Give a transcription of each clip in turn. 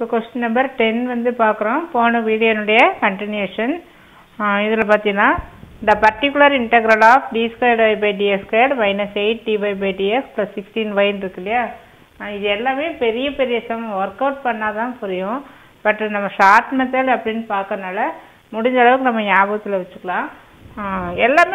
இப்போ question number 10 வந்து பார்க்குறோம். போன வீடியோனுடைய கண்டினியூஷன். இதில் பார்த்தீங்கன்னா the particular integral of d squared y by dx squared minus 8dy by dx plus 16y இருக்கு இல்லையா. இது எல்லாமே பெரிய பெரிய சம் ஒர்க் அவுட் பண்ணால் தான் புரியும். பட் நம்ம ஷார்ட் மெத்தட் அப்படின்னு பார்க்கறனால முடிஞ்ச அளவுக்கு நம்ம ஞாபகத்தில் வச்சுக்கலாம். எல்லாமே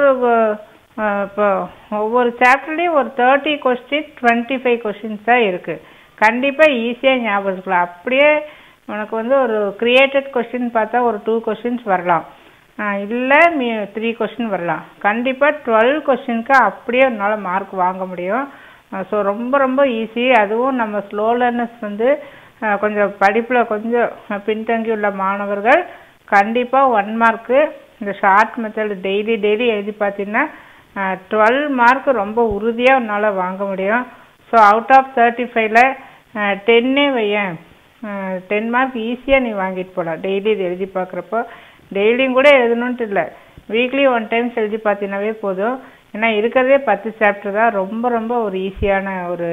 இப்போ ஒவ்வொரு சாப்டர்லேயும் ஒரு 30 கொஸ்டின் 25 கொஸ்டின்ஸ் தான் இருக்குது. கண்டிப்பாக ஈஸியாக ஞாபகம் வச்சுக்கலாம். அப்படியே உனக்கு வந்து ஒரு கிரியேட்டட் கொஸ்டின் பார்த்தா ஒரு 2 கொஸ்டின்ஸ் வரலாம், இல்லை 3 கொஸ்டின் வரலாம். கண்டிப்பாக 12 கொஸ்டினுக்கு அப்படியே உன்னால் மார்க் வாங்க முடியும். ஸோ ரொம்ப ரொம்ப ஈஸி. அதுவும் நம்ம ஸ்லோ லேர்னர்ஸ் வந்து கொஞ்சம் படிப்பில் கொஞ்சம் பின்தங்கி உள்ள மாணவர்கள் கண்டிப்பாக 1 மார்க்கு இந்த ஷார்ட் மெத்தட் டெய்லி எழுதி பார்த்தீங்கன்னா 12 மார்க் ரொம்ப உறுதியாக உன்னால் வாங்க முடியும். ஸோ அவுட் ஆஃப் 35ல் 10 வையன் 10 மார்க் ஈஸியாக நீ வாங்கிட்டு போகலாம். டெய்லி இது எழுதி பார்க்குறப்போ டெய்லியும் கூட எழுதணுன்ட்டு இல்லை, வீக்லி 1 டைம்ஸ் எழுதி பார்த்தீங்கன்னாவே போதும். ஏன்னா இருக்கிறதே 10 சாப்டர் தான். ரொம்ப ரொம்ப ஒரு ஈஸியான ஒரு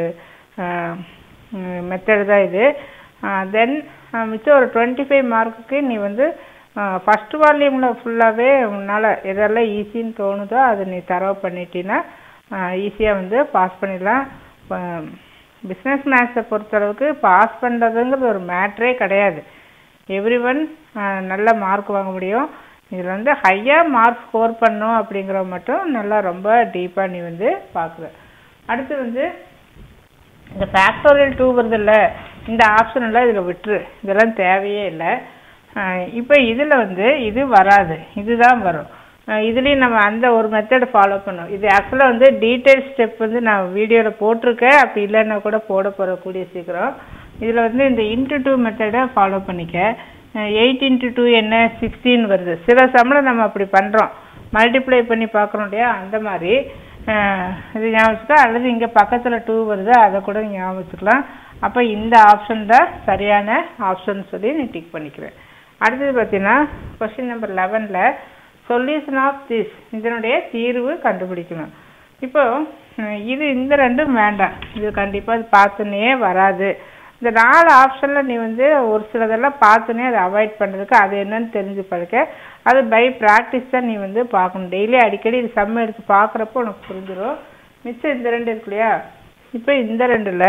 மெத்தட் தான் இது. தென் மிச்சம் ஒரு 25 மார்க்குக்கு நீ வந்து ஃபஸ்ட் வால்யூமில் ஃபுல்லாகவே உன்னால் எதெல்லாம் ஈஸின்னு தோணுதோ அதை நீ தரவு பண்ணிட்டீங்கன்னா ஈஸியாக வந்து பாஸ் பண்ணிடலாம். பிஸ்னஸ் மேத்ஸை பொறுத்தளவுக்கு பாஸ் பண்ணுறதுங்கிறது ஒரு மேட்ரே கிடையாது. எவ்ரி ஒன் நல்ல மார்க் வாங்க முடியும். இதில் வந்து ஹையாக மார்க் ஸ்கோர் பண்ணும் அப்படிங்கிறத மட்டும் நல்லா ரொம்ப டீப்பாக நீ வந்து பார்க்குற. அடுத்து வந்து இந்த ஃபேக்டோரியல் 2 வருதில்ல, இந்த ஆப்ஷனெல்லாம் இதில் விட்டுரு, இதெல்லாம் தேவையே இல்லை. இப்போ இதில் வந்து இது வராது, இதுதான் வரும். இதுலேயும் நம்ம அந்த ஒரு மெத்தட் ஃபாலோ பண்ணோம். இது ஆக்சுவலாக வந்து டீட்டெயில் ஸ்டெப் வந்து நான் வீடியோவில் போட்டிருக்கேன், அப்படி இல்லைன்னா கூட போட போகக்கூடிய சீக்கிரம். இதில் வந்து இந்த இன்ட்டு 2 மெத்தடை ஃபாலோ பண்ணிக்க. 8 × 2 என்ன 16 வருது. சில சமயம் நம்ம அப்படி பண்ணுறோம், மல்டிப்ளை பண்ணி பார்க்குறோம் இல்லையா, அந்த மாதிரி இது ஞாபகம் வச்சுக்கா. அல்லது இங்கே பக்கத்தில் 2 வருது, அதை கூட ஞாபகம் வச்சுக்கலாம். அப்போ இந்த ஆப்ஷன் தான் சரியான ஆப்ஷன் சொல்லி நீ டிக் பண்ணிக்கிறேன். அடுத்தது பார்த்தீங்கன்னா கொஸ்டின் நம்பர் 11ல் சொல்யூஷன் ஆஃப் திஸ், இதனுடைய தீர்வு கண்டுபிடிக்கணும். இப்போ இது இந்த ரெண்டும் வேண்டாம், இது கண்டிப்பாக பார்த்துனே வராது. இந்த 4 ஆப்ஷனில் நீ வந்து ஒரு சிலதெல்லாம் பார்த்துனே அதை அவாய்ட் பண்ணுறதுக்கு அது என்னன்னு தெரிஞ்சு பழக்க. அது பை ப்ராக்டிஸ் தான் நீ வந்து பார்க்கணும். டெய்லி அடிக்கடி இது சம் எடுத்து பார்க்குறப்போ உனக்கு புரிஞ்சிடும். மிச்சம் இந்த 2 இருக்கு இல்லையா, இப்போ இந்த 2ல்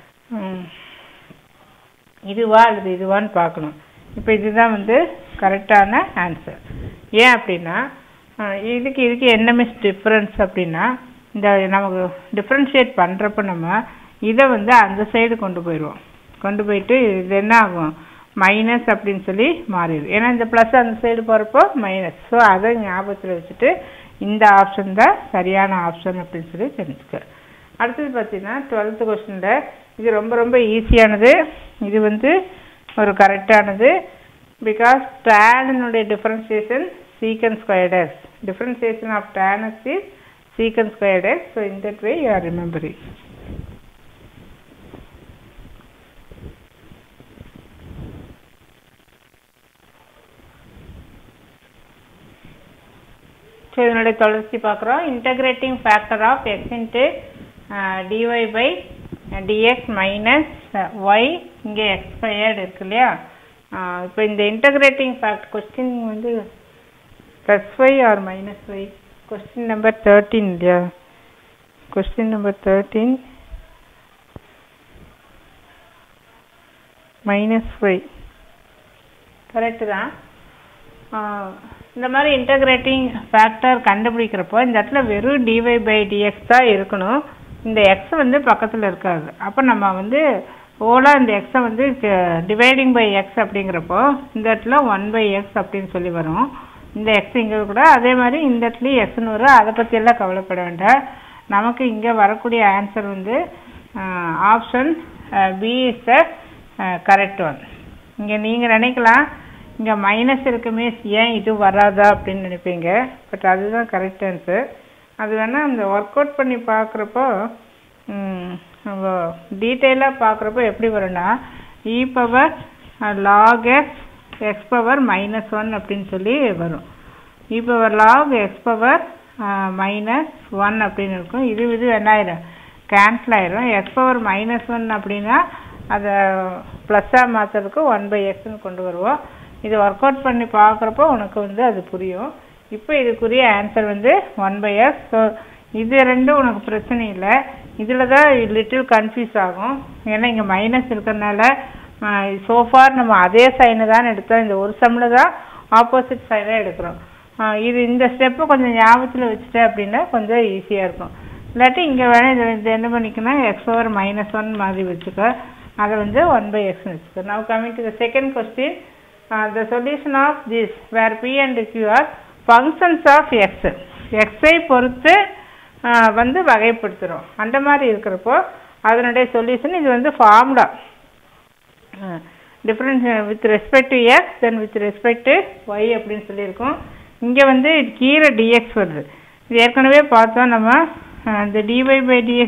இதுவா அல்லது இதுவான்னு பார்க்கணும். இப்போ இதுதான் வந்து கரெக்டான ஆன்சர். ஏன் அப்படின்னா இதுக்கு என்ன மிஸ் டிஃப்ரென்ஸ் அப்படின்னா, இந்த நமக்கு டிஃப்ரென்ஷியேட் பண்ணுறப்ப நம்ம இதை வந்து அந்த சைடு கொண்டு போயிட்டு இது என்ன ஆகும், மைனஸ் அப்படின்னு சொல்லி மாறிடும். ஏன்னா இந்த ப்ளஸ் அந்த சைடு போகிறப்போ மைனஸ். ஸோ அதை ஞாபகத்தில் வச்சுட்டு இந்த ஆப்ஷன் தான் சரியான ஆப்ஷன் அப்படின்னு சொல்லி தெரிஞ்சுக்க. அடுத்தது பார்த்தீங்கன்னா 12th கொஸ்டினில் இது ரொம்ப ரொம்ப ஈஸியானது. இது வந்து ஒரு கரெக்டானது. பிகாஸ் டேனுடைய differentiation secant squared x. Differentiation of tan x is secant squared x. So in that way you are remembering. So இதனுடைய தொடர்ச்சி பார்க்குறோம். Integrating factor of x into dy by dx minus y, இங்கே x squared இருக்கு இல்லையா. இப்போ இந்த integrating fact question வந்து +y or -y, question number 13 இல்லையா, question number 13 -y கரெக்டு தான். இந்த மாதிரி இன்டகிரேட்டிங் ஃபேக்டர் கண்டுபிடிக்கிறப்போ இந்த இடத்துல வெறும் dy by dx தான் இருக்கணும். இந்த x வந்து பக்கத்தில் இருக்காது. அப்போ நம்ம வந்து ஓலாக இந்த எக்ஸை வந்து டிவைடிங் பை x அப்படிங்கிறப்போ இந்த இடத்துல 1/x அப்படின்னு சொல்லி வரும். இந்த எக்ஸ் இங்கே கூட அதே மாதிரி இந்த இடத்துலையும் எக்ஸ்னு வரும். அதை பற்றியெல்லாம் கவலைப்பட வேண்டாம். நமக்கு இங்கே வரக்கூடிய ஆன்சர் வந்து option B is the correct one. இங்கே நீங்கள் நினைக்கலாம் இங்கே மைனஸ் இருக்குமே, ஏன் இது வராதா அப்படின்னு நினைப்பீங்க. பட் அதுதான் கரெக்ட் ஆன்சர். அது வேணால் அந்த ஒர்க் அவுட் பண்ணி பார்க்குறப்போ டீட்டெயிலாக பார்க்குறப்போ எப்படி வரும்னா e power log x power -1 அப்படின்னு சொல்லி வரும். e power log x power -1 அப்படின்னு இருக்கும். இது என்ன ஆயிரும், கேன்சல் ஆயிரும். x power -1 அப்படின்னா அதை ப்ளஸ்ஸாக மாற்றுறதுக்கு 1/xன்னு கொண்டு வருவோம். இது ஒர்க் அவுட் பண்ணி பார்க்குறப்போ உனக்கு வந்து அது புரியும். இப்போ இதுக்குரிய ஆன்சர் வந்து 1/x. ஸோ இது ரெண்டும் உனக்கு பிரச்சனை இல்லை. இதில் தான் லிட்டில் கன்ஃபியூஸ் ஆகும். ஏன்னா இங்கே மைனஸ் இருக்கிறதுனால சோஃபார் நம்ம அதே சைனை தான் எடுத்தோம். இந்த ஒரு சம்மில் தான் ஆப்போசிட் சைனாக எடுக்கிறோம். இது இந்த ஸ்டெப்பை கொஞ்சம் ஞாபகத்தில் வச்சுட்டேன் அப்படின்னா கொஞ்சம் ஈஸியாக இருக்கும். இல்லாட்டி இங்கே வேணால் இது என்ன பண்ணிக்கன்னா x⁻−1 மாதிரி வச்சுக்க. அதை வந்து 1/xன்னு வச்சுக்க. Now coming to the second question, the solution of this where p and q are functions of x. x-ஐ பொறுத்து வந்து வகைப்படுத்துகிறோம். அந்த மாதிரி இருக்கிறப்போ அதனுடைய சொல்யூஷன் இது வந்து formula difference with respect to x then with respect to y அப்படின்னு சொல்லியிருக்கோம். இங்கே வந்து கீழே டிஎக்ஸ் வருது. இது ஏற்கனவே பார்த்தோம் நம்ம. இந்த dy/dx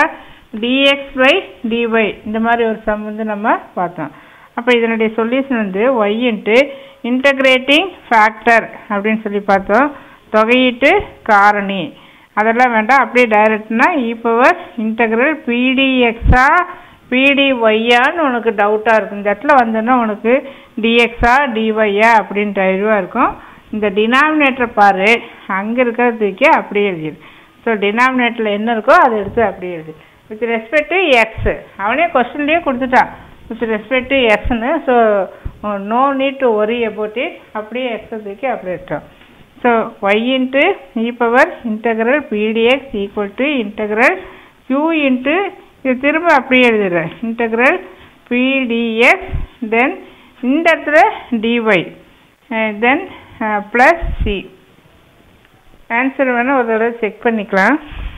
dx/dy இந்த மாதிரி ஒரு சம் வந்து நம்ம பார்த்தோம். அப்போ இதனுடைய சொல்யூஷன் வந்து y இன்ட்டு இன்டகிரேட்டிங் ஃபேக்டர் அப்படின்னு சொல்லி பார்த்தோம். தொகையீட்டு காரணி அதெல்லாம் வேண்டாம், அப்படியே டைரக்ட்னா e⁻∫ pdx-ஆ pdy-ஆன்னு உனக்கு டவுட்டாக இருக்கும். இந்த இடத்துல வந்தோன்னா உனக்கு dx-ஆ dy-ஆ அப்படின்ட்டு ஐடியாவாக இருக்கும். இந்த டினாமினேட்டர் பாரு, அங்கே இருக்கிறதுக்கே அப்படியே எழுதிடு. ஸோ டினாமினேட்டரில் என்ன இருக்கோ அதை எடுத்து அப்படியே எழுது. வித் ரெஸ்பெக்ட் டு எக்ஸ் அவனே கொஸ்டின்லேயே கொடுத்துட்டான் வித் ரெஸ்பெக்ட் டு எக்ஸ்ன்னு. So no need to worry about it. அப்படியே எக்ஸை தூக்கி அப்படியே எடுத்தோம். So y into e⁻∫ pdx equal to integral q into இது திரும்ப அப்படியே எழுதுறேன் இன்டகிரல் pdx தென் இந்த இடத்துல dy then plus c. Answer வேணால் ஒரு தடவை செக் பண்ணிக்கலாம்.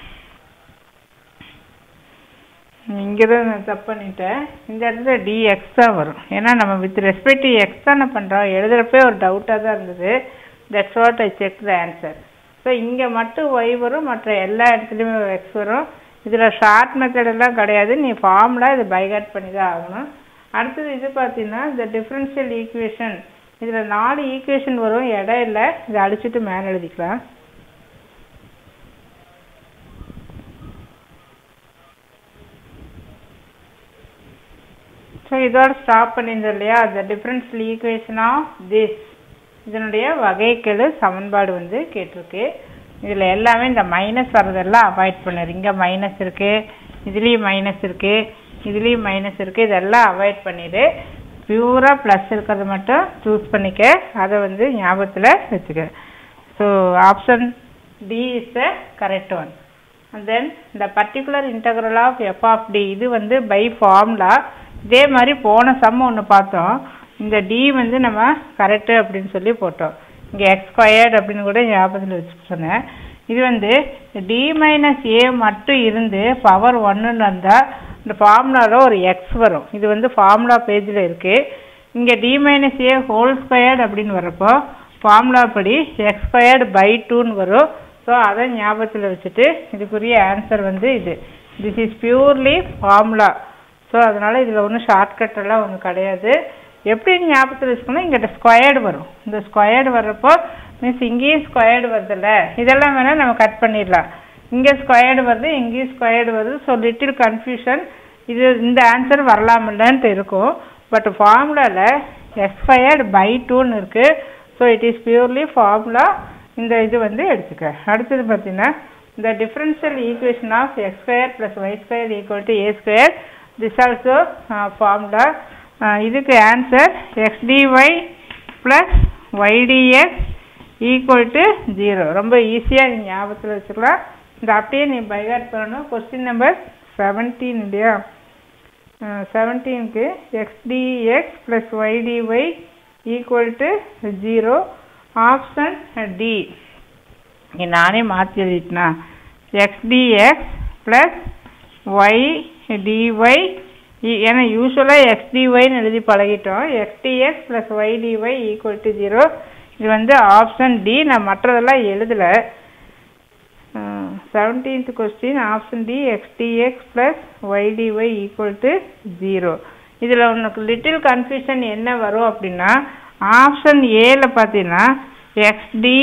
இங்கே தான் நான் தப்பு பண்ணிட்டேன். இந்த இடத்துல dx தான் வரும். ஏன்னா நம்ம வித் ரெஸ்பெக்ட் டு எக்ஸ் தானே பண்ணுறோம். எழுதுகிறப்பே ஒரு டவுட்டாக தான் இருந்தது. That's what I check the answer. So இங்கே மட்டும் ஒய் வரும், மற்ற எல்லா இடத்துலையுமே எக்ஸ் வரும். இதில் ஷார்ட் மெத்தடெல்லாம் கிடையாது. நீ ஃபார்முலா இது பைகாட் பண்ணி தான் ஆகணும். அடுத்தது இது பார்த்தீங்கன்னா இந்த டிஃப்ரென்ஷியல் ஈக்குவேஷன். இதில் 4 ஈக்குவேஷன் வரும். இடம் இல்லை, இதை அடிச்சுட்டு மேலே எழுதிக்கலாம். ஸோ இதோட ஸ்டாப் பண்ணியிருந்தோம் இல்லையா. The differential equation of this இதனுடைய வகைக்கெழு சமன்பாடு வந்து கேட்டிருக்கு. இதில் எல்லாமே இந்த மைனஸ் வர்றதெல்லாம் அவாய்ட் பண்ணுறது. இங்கே மைனஸ் இருக்குது, இதுலேயும் மைனஸ் இருக்குது, இதுலேயும் மைனஸ் இருக்குது. இதெல்லாம் அவாய்ட் பண்ணிவிடு. பியூராக ப்ளஸ் இருக்கிறது மட்டும் சூஸ் பண்ணிக்க. அதை வந்து ஞாபகத்தில் வச்சுக்க. So option D is the correct one. And then இந்த particular integral of f of D இது வந்து பை ஃபார்முலா. இதே மாதிரி போன சம் ஒன்று பார்த்தோம். இந்த டி வந்து நம்ம கரெக்டு அப்படின்னு சொல்லி போட்டோம். இங்கே x² அப்படின்னு கூட ஞாபகத்தில் வச்சு சொன்னேன். இது வந்து d-a மட்டும் இருந்து பவர் 1ன்னு வந்தால் இந்த ஃபார்முலாவில் ஒரு எக்ஸ் வரும். இது வந்து ஃபார்முலா பேஜில் இருக்குது. இங்கே d-a² அப்படின்னு வரப்போ ஃபார்முலா படி x²/2ன்னு வரும். ஸோ அதை ஞாபகத்தில் வச்சுட்டு இதுக்குரிய ஆன்சர் வந்து இது. This is purely formula. So அதனால் இதில் ஒன்றும் ஷார்ட்கட்டெல்லாம் ஒன்றும் கிடையாது. எப்படி ஞாபகத்தில் வச்சுக்கணும், இங்கிட்ட ஸ்கொயர்டு வரும். இந்த ஸ்கொயர்டு வர்றப்போ மீன்ஸ் இங்கேயும் ஸ்கொயர்டு வருதில்ல, இதெல்லாம் வேணால் நம்ம கட் பண்ணிடலாம். இங்கே ஸ்கொயர்டு வருது, இங்கேயும் ஸ்கொயர்டு வருது. So little confusion. இது இந்த ஆன்சர் வரலாமில்லன்ட்டு இருக்கும். பட் ஃபார்முலாவில் x²/2ன்னு இருக்குது. So it is purely formula. இந்த இது வந்து எடுத்துக்க. அடுத்தது பார்த்தீங்கன்னா இந்த differential equation of x² + y² = a². This also formula. இதுக்கு ஆன்சர் xdy + ydx = 0. ரொம்ப ஈஸியாக நீ ஞாபகத்தில் வச்சுக்கலாம். இந்த அப்படியே நீ பைகாட் பண்ணணும். கொஸ்டின் நம்பர் 17 இல்லையா. 17க்கு xdx + ydy = 0. Option D. நானே மாற்றி எழுதிட்டேனா xdx + ydy. ஏன்னா யூஸ்வலாக xdyன்னு எழுதி பழகிட்டோம். xdx + ydy = 0. இது வந்து ஆப்ஷன் டி. நான் மற்றதெல்லாம் எழுதலை. 17th question option D xdx + ydy = 0. இதில் உனக்கு லிட்டில் கன்ஃபியூஷன் என்ன வரும் அப்படின்னா ஆப்ஷன் ஏல பார்த்தீங்கன்னா xdy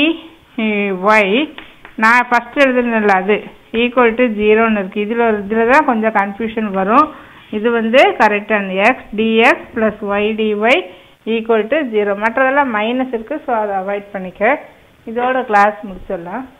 நான் ஃபஸ்ட்டு எழுதுனதில்ல அது = 0ன்னு இருக்குது. இதில் தான் கொஞ்சம் கன்ஃபியூஷன் வரும். இது வந்து கரெக்டான x dx plus y dy equal to 0. மற்றதெல்லாம் மைனஸ் இருக்குது, ஸோ அதை அவாய்ட் பண்ணிக்க. இதோட கிளாஸ் முடிச்சிடலாம்.